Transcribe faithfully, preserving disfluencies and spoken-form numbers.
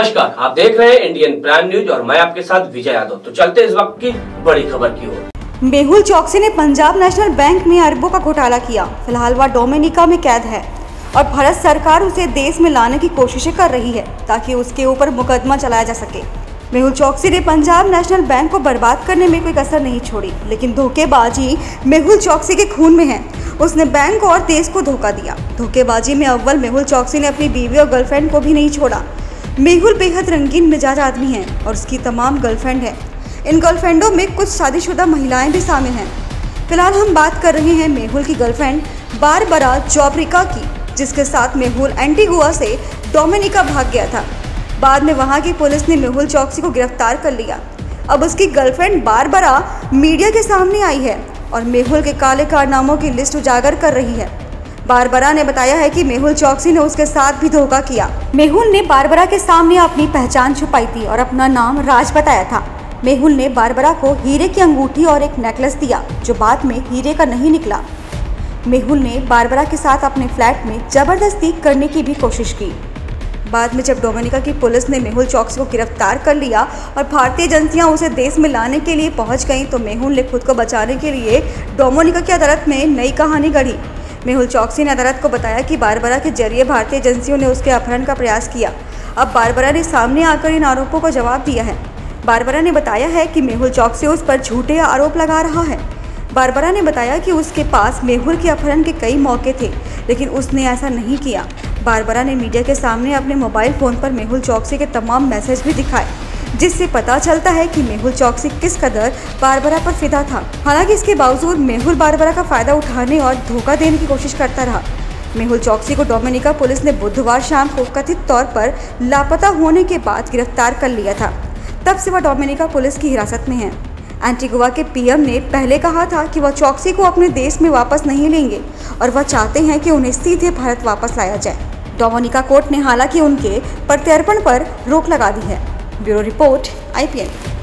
नमस्कार, आप देख रहे हैं इंडियन प्राइम न्यूज और मैं आपके साथ विजय यादव। तो चलते इस वक्त की बड़ी खबर की ओर। मेहुल चौकसी ने पंजाब नेशनल बैंक में अरबों का घोटाला किया। फिलहाल वह डोमिनिका में कैद है और भारत सरकार उसे देश में लाने की कोशिशें कर रही है ताकि उसके ऊपर मुकदमा चलाया जा सके। मेहुल चौकसी ने पंजाब नेशनल बैंक को बर्बाद करने में कोई कसर नहीं छोड़ी, लेकिन धोखेबाजी मेहुल चौकसी के खून में है। उसने बैंक और देश को धोखा दिया। धोखेबाजी में अव्वल मेहुल चौकसी ने अपनी बीवी और गर्लफ्रेंड को भी नहीं छोड़ा। मेहुल बेहद रंगीन मिजाज आदमी है और उसकी तमाम गर्लफ्रेंड है। इन गर्लफ्रेंडों में कुछ शादीशुदा महिलाएं भी शामिल हैं। फिलहाल हम बात कर रहे हैं मेहुल की गर्लफ्रेंड बारबरा जोब्रिका की, जिसके साथ मेहुल एंटीगुआ से डोमिनिका भाग गया था। बाद में वहां की पुलिस ने मेहुल चौकसी को गिरफ्तार कर लिया। अब उसकी गर्लफ्रेंड बारबरा मीडिया के सामने आई है और मेहुल के काले कारनामों की लिस्ट उजागर कर रही है। बारबरा ने बताया है कि मेहुल चौकसी ने उसके साथ भी धोखा किया। मेहुल ने बारबरा के सामने अपनी पहचान छुपाई थी और अपना नाम राज बताया था। मेहुल ने बारबरा को हीरे की अंगूठी और एक नेकलेस दिया, जो बाद में हीरे का नहीं निकला। मेहुल ने बारबरा के साथ अपने फ्लैट में जबरदस्ती करने की भी कोशिश की। बाद में जब डोमिनिका की पुलिस ने मेहुल चौकसी को गिरफ्तार कर लिया और भारतीय एजेंसियां उसे देश में लाने के लिए पहुंच गईं, तो मेहुल ने खुद को बचाने के लिए डोमिनिका की अदालत में नई कहानी गढ़ी। मेहुल चौकसी ने अदालत को बताया कि बारबरा के जरिए भारतीय एजेंसियों ने उसके अपहरण का प्रयास किया। अब बारबरा ने सामने आकर इन आरोपों को जवाब दिया है। बारबरा ने बताया है कि मेहुल चौकसी उस पर झूठे आरोप लगा रहा है। बारबरा ने बताया कि उसके पास मेहुल के अपहरण के कई मौके थे, लेकिन उसने ऐसा नहीं किया। बारबरा ने मीडिया के सामने अपने मोबाइल फ़ोन पर मेहुल चौकसी के तमाम मैसेज भी दिखाए, जिससे पता चलता है कि मेहुल चौकसी किस कदर बारबरा पर फिदा था। हालांकि इसके बावजूद मेहुल बारबरा का फ़ायदा उठाने और धोखा देने की कोशिश करता रहा। मेहुल चौकसी को डोमिनिका पुलिस ने बुधवार शाम को कथित तौर पर लापता होने के बाद गिरफ्तार कर लिया था। तब से वह डोमिनिका पुलिस की हिरासत में है। एंटीगुआ के पीएम ने पहले कहा था कि वह चौकसी को अपने देश में वापस नहीं लेंगे और वह चाहते हैं कि उन्हें सीधे भारत वापस लाया जाए। डोमिनिका कोर्ट ने हालांकि उनके प्रत्यर्पण पर रोक लगा दी है। Bureau report I P N.